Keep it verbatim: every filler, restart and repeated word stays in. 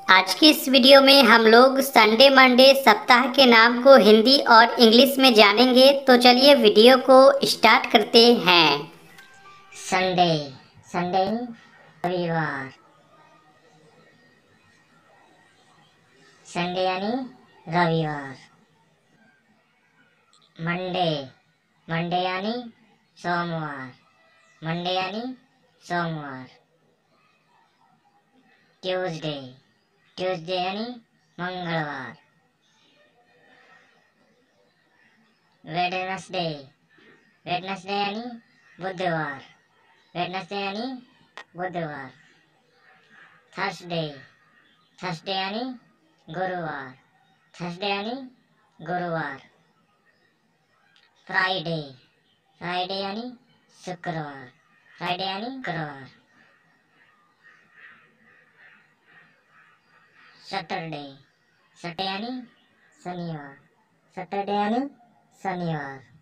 आज की इस वीडियो में हम लोग संडे मंडे सप्ताह के नाम को हिंदी और इंग्लिश में जानेंगे। तो चलिए वीडियो को स्टार्ट करते हैं। संडे संडे रविवार। संडे यानी रविवार। मंडे मंडे यानी सोमवार। मंडे यानी सोमवार। ट्यूसडे ट्यूसडे यानी मंगलवार। वेडनेसडे वेडनेसडे यानी बुधवार। वेडनेसडे यानी बुधवार। थर्सडे थर्सडे यानी गुरुवार। थर्सडे यानी गुरुवार। फ्राइडे फ्राइडे यानी शुक्रवार। फ्राइडे यानी शुक्रवार। सैटरडे सैटरडे यानी शनिवार। सैटरडे यानी शनिवार।